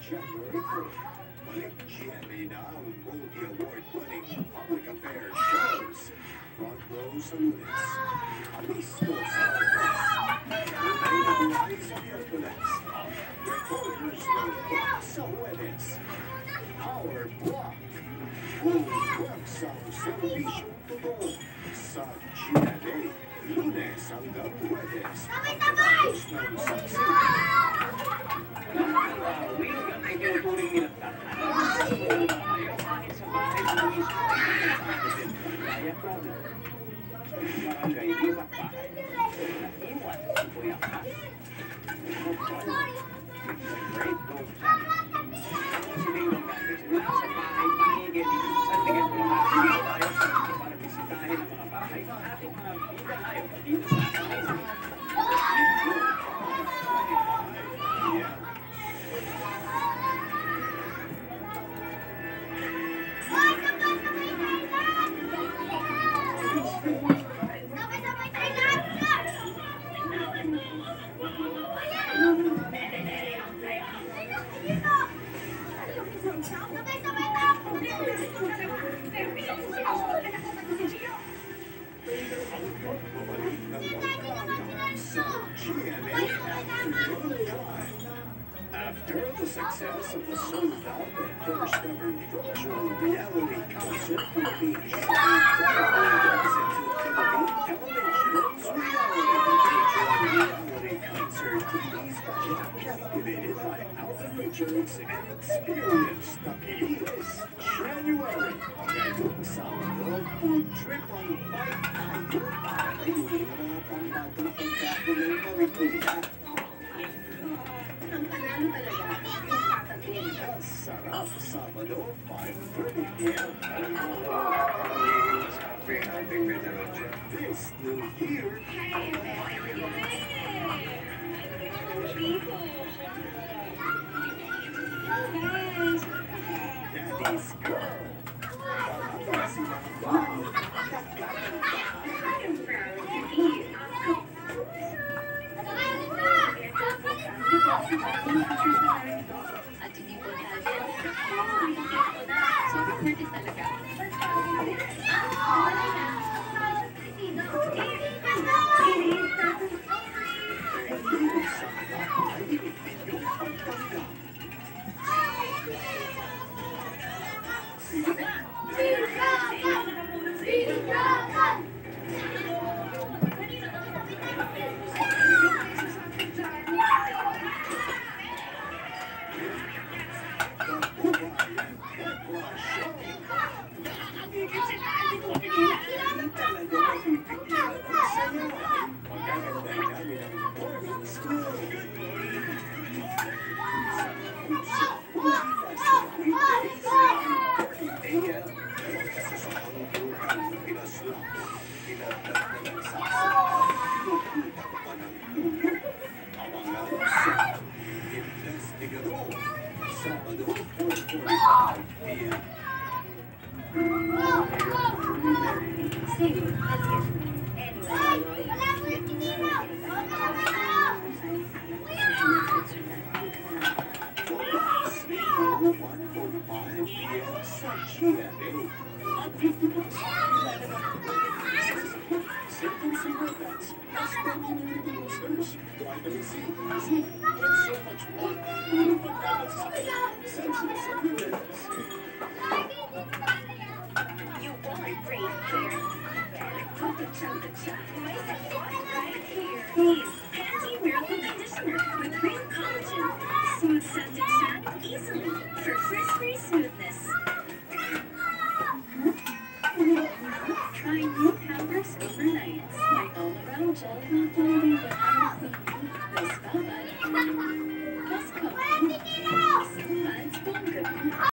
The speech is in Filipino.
January 4th. Balik GMA na ang multi-award-winning public affairs shows. Front Row sa Lunes, Alisto sa Martes, Tunay na Buhay sa Miyerkules, Reporters Notebook sa Huwebes, Power Block, Full Works ang serbisyong totoo sa GMA, Lunes hanggang Huwebes, tapos ng saksi. Ay tinuturing nilang tahanan sa mga tayo kahit sa bahay ng mismo kaya problem. Barangay Liwat Bahay. Iwan si Kuya Ka. Great book. Sila yung gamit sila sa bahay panigid. Sa tingin ko naman tayo para bisitahin ang mga bahay ng ating mga bida tayo dito sa atin. After the success of the sold-out and first-ever virtual reality concert Philippine show, Television's reality concert TV's budget captivated by Alvin Richards and Experience the Keys. January, ngayong Sabado, food trip on Bike tayo para layunin ang mga pangbatang pagkakulay na ritual. Ang panalo talaga, yung tatagin. Sarap Sabado, 5:30 p.m. This new year, Daddy's Girl. At hindi po niya so worth it talaga. Try new powders overnight. My all-around gel not only but honestly